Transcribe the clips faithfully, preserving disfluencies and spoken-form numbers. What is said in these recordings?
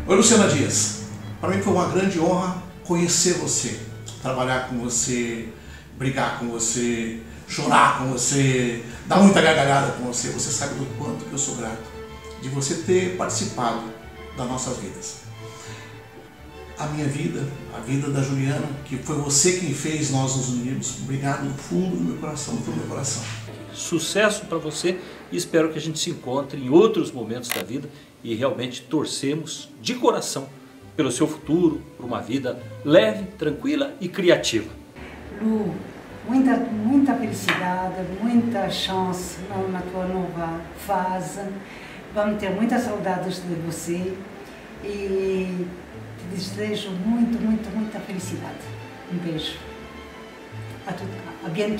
Oi, Luciana Dias. Para mim foi uma grande honra conhecer você, trabalhar com você, brigar com você, chorar com você, dar muita gargalhada com você. Você sabe do quanto que eu sou grato de você ter participado das nossas vidas. A minha vida, a vida da Juliana, que foi você quem fez nós nos unirmos. Obrigado do fundo do meu coração, do fundo do meu coração. Sucesso para você e espero que a gente se encontre em outros momentos da vida e realmente torcemos de coração pelo seu futuro, por uma vida leve, tranquila e criativa. Lu, muita, muita felicidade, muita chance na tua nova fase. Vamos ter muitas saudades de você e te desejo muito, muito, muita felicidade. Um beijo. A tudo, a bientôt.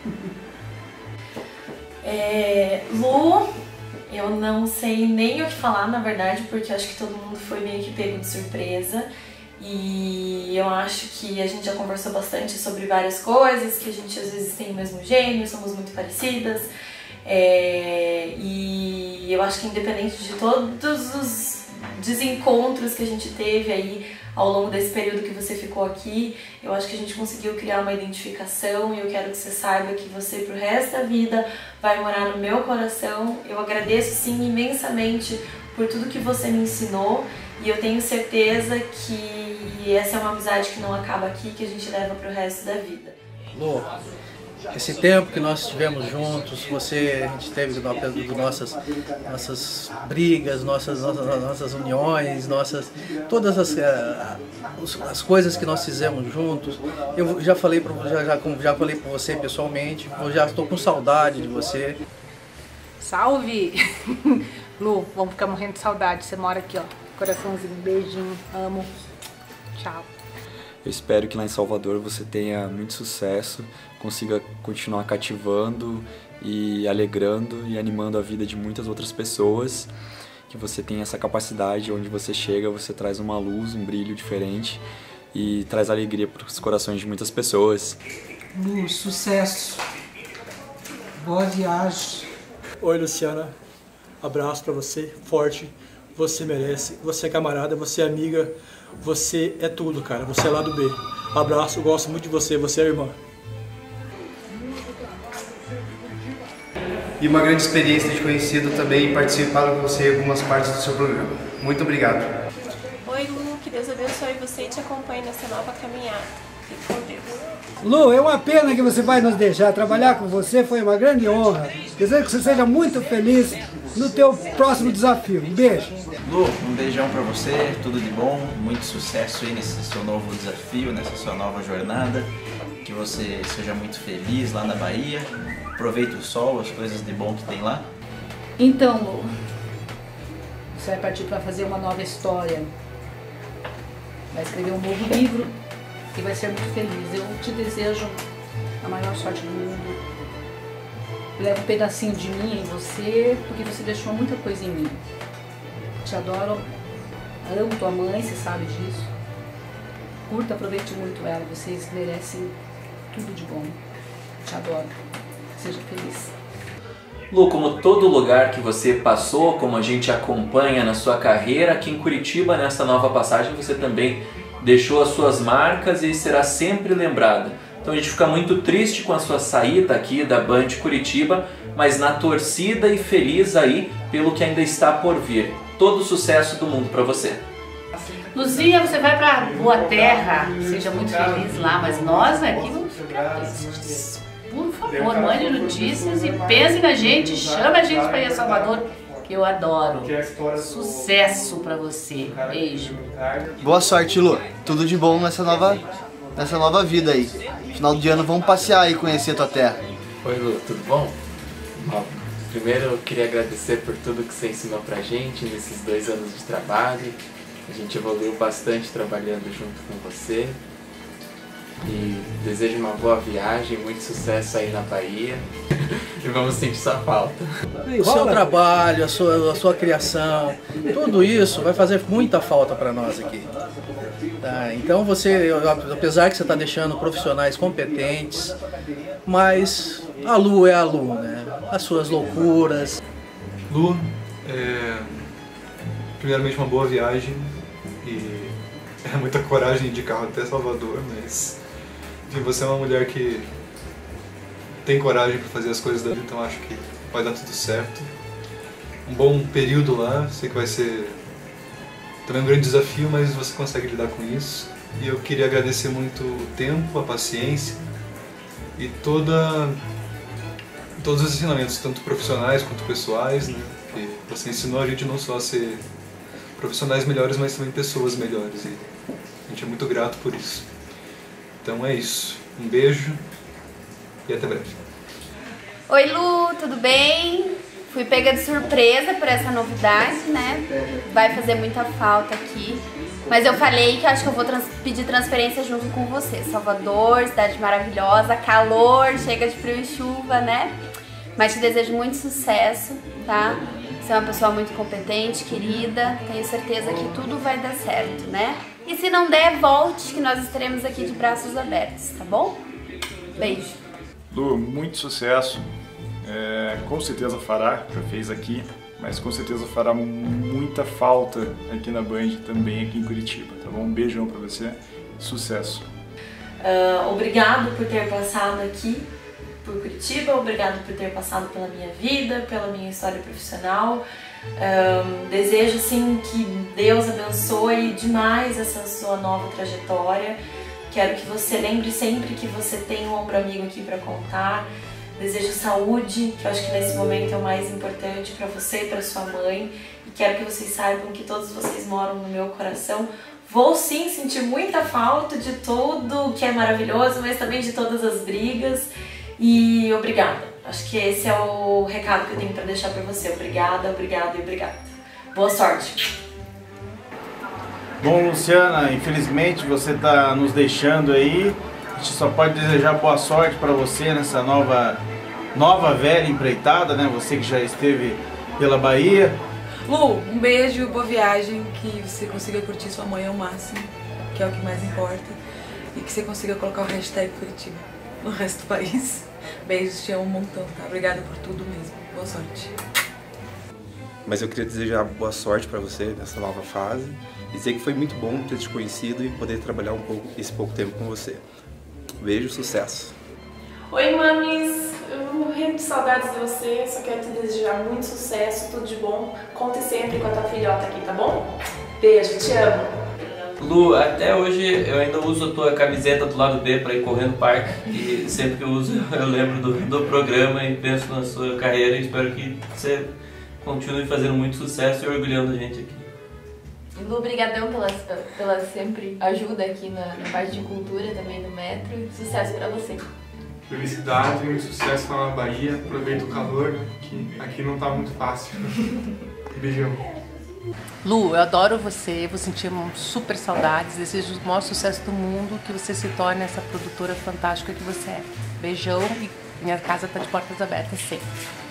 É, Lu, eu não sei nem o que falar, na verdade, porque acho que todo mundo foi meio que pego de surpresa. E eu acho que a gente já conversou bastante sobre várias coisas, que a gente às vezes tem o mesmo gênio, somos muito parecidas. É, e eu acho que independente de todos os desencontros que a gente teve aí ao longo desse período que você ficou aqui, eu acho que a gente conseguiu criar uma identificação e eu quero que você saiba que você pro resto da vida vai morar no meu coração. Eu agradeço sim imensamente por tudo que você me ensinou e eu tenho certeza que essa é uma amizade que não acaba aqui, que a gente leva pro resto da vida. Lu, esse tempo que nós estivemos juntos, você, a gente teve do nossas, nossas brigas, nossas, nossas, nossas uniões, nossas, todas as, as coisas que nós fizemos juntos. Eu já falei para já, já, já falei para você pessoalmente, eu já estou com saudade de você. Salve! Lu, vamos ficar morrendo de saudade. Você mora aqui, ó. Coraçãozinho, beijinho, amo. Tchau. Eu espero que lá em Salvador você tenha muito sucesso, consiga continuar cativando e alegrando e animando a vida de muitas outras pessoas, que você tenha essa capacidade, onde você chega, você traz uma luz, um brilho diferente e traz alegria para os corações de muitas pessoas. Lu, sucesso, boa viagem. Oi, Luciana, abraço para você, forte, você merece, você é camarada, você é amiga, você é tudo, cara, você é lado B. Abraço, gosto muito de você, você é irmã. E uma grande experiência de conhecido também e participado com você em algumas partes do seu programa. Muito obrigado. Oi, Lu, que Deus abençoe você e te acompanhe nessa nova caminhada. Fique com Deus. Lu, é uma pena que você vai nos deixar. Trabalhar com você foi uma grande honra. Desejo que você seja muito feliz no teu próximo desafio. Um beijo. Lu, um beijão pra você, tudo de bom, muito sucesso aí nesse seu novo desafio, nessa sua nova jornada. Que você seja muito feliz lá na Bahia. Aproveite o sol, as coisas de bom que tem lá. Então, Lu, você vai partir para fazer uma nova história. Vai escrever um novo livro e vai ser muito feliz. Eu te desejo a maior sorte do mundo. Leva um pedacinho de mim em você, porque você deixou muita coisa em mim. Te adoro, amo tua mãe, você sabe disso. Curta, aproveite muito ela, vocês merecem tudo de bom. Te adoro. Seja feliz. Lu, como todo lugar que você passou, como a gente acompanha na sua carreira, aqui em Curitiba, nessa nova passagem, você também deixou as suas marcas e será sempre lembrada. Então a gente fica muito triste com a sua saída aqui da Band Curitiba, mas na torcida e feliz aí pelo que ainda está por vir. Todo o sucesso do mundo para você. Luzia, você vai para Boa Terra, seja muito feliz lá, mas nós aqui vamos ficar felizes. Por favor, mande notícias e pense na gente, chama a gente para ir a Salvador, que eu adoro. Sucesso para você. Beijo. Boa sorte, Lu. Tudo de bom nessa nova, nessa nova vida aí. Final de ano vamos passear e conhecer a tua terra. Oi, Lu, tudo bom? Ó, primeiro eu queria agradecer por tudo que você ensinou pra gente nesses dois anos de trabalho. A gente evoluiu bastante trabalhando junto com você. E desejo uma boa viagem, muito sucesso aí na Bahia e vamos sentir sua falta. O seu trabalho, a sua, a sua criação, tudo isso vai fazer muita falta para nós aqui. Tá? Então você, apesar que você está deixando profissionais competentes, mas a Lu é a Lu, né? As suas loucuras. Lu, é, primeiramente uma boa viagem, e é muita coragem de carro até Salvador, mas enfim, você é uma mulher que tem coragem para fazer as coisas da vida, então acho que vai dar tudo certo. Um bom período lá, sei que vai ser também um grande desafio, mas você consegue lidar com isso. E eu queria agradecer muito o tempo, a paciência e toda, todos os ensinamentos, tanto profissionais quanto pessoais, né? Que você ensinou a gente não só a ser profissionais melhores, mas também pessoas melhores. E a gente é muito grato por isso. Então é isso. Um beijo e até breve. Oi Lu, tudo bem? Fui pega de surpresa por essa novidade, né? Vai fazer muita falta aqui. Mas eu falei que eu acho que eu vou trans pedir transferência junto com você. Salvador, cidade maravilhosa, calor, chega de frio e chuva, né? Mas te desejo muito sucesso, tá? Você é uma pessoa muito competente, querida. Tenho certeza que tudo vai dar certo, né? E se não der, volte, que nós estaremos aqui de braços abertos, tá bom? Beijo. Lu, muito sucesso. É, com certeza fará, já fez aqui, mas com certeza fará muita falta aqui na Band, também aqui em Curitiba, tá bom? Um beijão pra você, sucesso. Uh, obrigado por ter passado aqui por Curitiba, obrigado por ter passado pela minha vida, pela minha história profissional. Um, desejo assim que Deus abençoe demais essa sua nova trajetória. Quero que você lembre sempre que você tem um ombro amigo aqui para contar. Desejo saúde, que eu acho que nesse momento é o mais importante para você e para sua mãe. E quero que vocês saibam que todos vocês moram no meu coração. Vou sim sentir muita falta de tudo que é maravilhoso, mas também de todas as brigas. E obrigada. Acho que esse é o recado que eu tenho para deixar para você. Obrigada, obrigada e obrigada. Boa sorte. Bom, Luciana, infelizmente você está nos deixando aí. A gente só pode desejar boa sorte para você nessa nova, nova velha empreitada, né? Você que já esteve pela Bahia. Lu, um beijo, boa viagem, que você consiga curtir sua mãe ao máximo, que é o que mais importa, e que você consiga colocar o hashtag Curitiba no resto do país. Beijos, te amo um montão, tá? Obrigada por tudo mesmo. Boa sorte. Mas eu queria desejar boa sorte para você nessa nova fase e dizer que foi muito bom ter te conhecido e poder trabalhar um pouco esse pouco tempo com você. Beijo, sucesso. Oi, mamis. Eu morrendo de saudades de você, só quero te desejar muito sucesso, tudo de bom. Conte sempre com a tua filhota aqui, tá bom? Beijo, te amo. Lu, até hoje eu ainda uso a tua camiseta do lado B para ir correr no parque e sempre que eu uso eu lembro do, do programa e penso na sua carreira e espero que você continue fazendo muito sucesso e orgulhando a gente aqui. Lu, brigadão pela, pela sempre ajuda aqui na, na parte de cultura também do Metro e sucesso pra você. Felicidade e sucesso lá na Bahia, aproveita o calor, né, que aqui não tá muito fácil. Beijão. Lu, eu adoro você, vou sentir super saudades, desejo o maior sucesso do mundo, que você se torne essa produtora fantástica que você é. Beijão e minha casa tá de portas abertas sempre.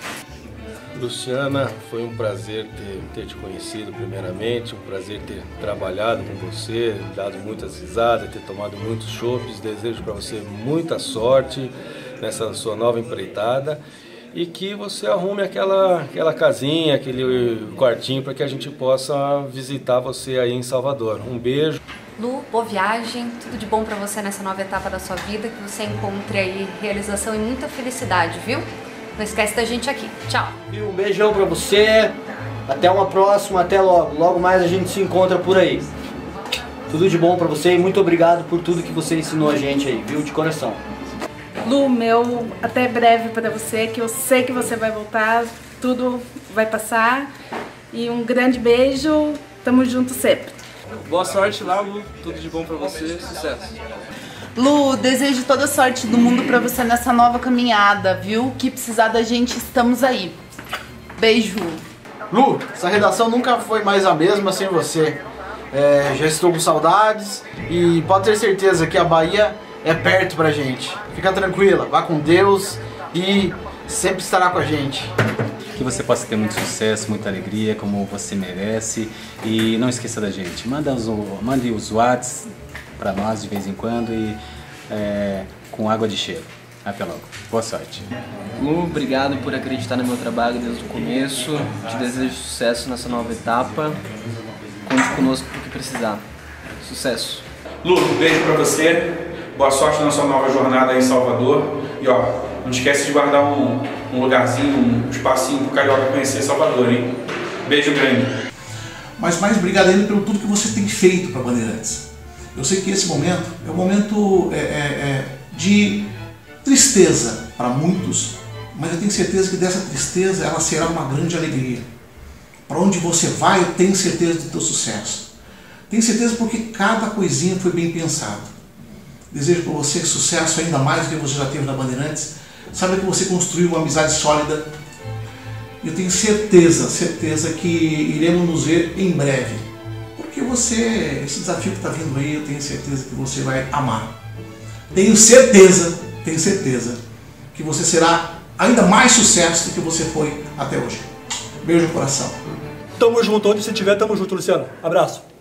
Luciana, foi um prazer ter, ter te conhecido primeiramente, um prazer ter trabalhado com você, dado muitas risadas, ter tomado muitos chopes. Desejo para você muita sorte nessa sua nova empreitada e que você arrume aquela, aquela casinha, aquele quartinho para que a gente possa visitar você aí em Salvador. Um beijo. Lu, boa viagem, tudo de bom para você nessa nova etapa da sua vida, que você encontre aí realização e muita felicidade, viu? Não esquece da gente aqui. Tchau. E um beijão pra você. Até uma próxima, até logo. Logo mais a gente se encontra por aí. Tudo de bom pra você e muito obrigado por tudo que você ensinou a gente aí, viu? De coração. Lu, meu, até breve pra você, que eu sei que você vai voltar, tudo vai passar. E um grande beijo, tamo junto sempre. Boa sorte lá, Lu. Tudo de bom pra você, sucesso. Lu, desejo toda a sorte do mundo pra você nessa nova caminhada, viu? Que precisar da gente, estamos aí. Beijo. Lu, essa redação nunca foi mais a mesma sem você. É, já estou com saudades e pode ter certeza que a Bahia é perto pra gente. Fica tranquila, vá com Deus e sempre estará com a gente. Que você possa ter muito sucesso, muita alegria, como você merece. E não esqueça da gente. Manda os, mande os WhatsApp para nós de vez em quando e é, com água de cheiro. Até logo. Boa sorte. Lu, obrigado por acreditar no meu trabalho desde o começo. Te desejo sucesso nessa nova etapa. Conte conosco pro que precisar. Sucesso. Lu, um beijo pra você. Boa sorte na sua nova jornada aí em Salvador. E ó, não esquece de guardar um, um lugarzinho, um espacinho pro Carioca conhecer Salvador, hein? Beijo grande. Mas mais obrigado ainda pelo tudo que você tem feito para Bandeirantes. Eu sei que esse momento é um momento é, é, é, de tristeza para muitos, mas eu tenho certeza que dessa tristeza ela será uma grande alegria. Para onde você vai, eu tenho certeza do teu sucesso. Tenho certeza porque cada coisinha foi bem pensado. Desejo para você sucesso ainda mais do que você já teve na Bandeirantes. Sabe que você construiu uma amizade sólida. Eu tenho certeza, certeza que iremos nos ver em breve. Porque você, esse desafio que está vindo aí, eu tenho certeza que você vai amar. Tenho certeza, tenho certeza que você será ainda mais sucesso do que você foi até hoje. Beijo no coração. Tamo junto, onde você estiver, tamo junto, Luciano. Abraço.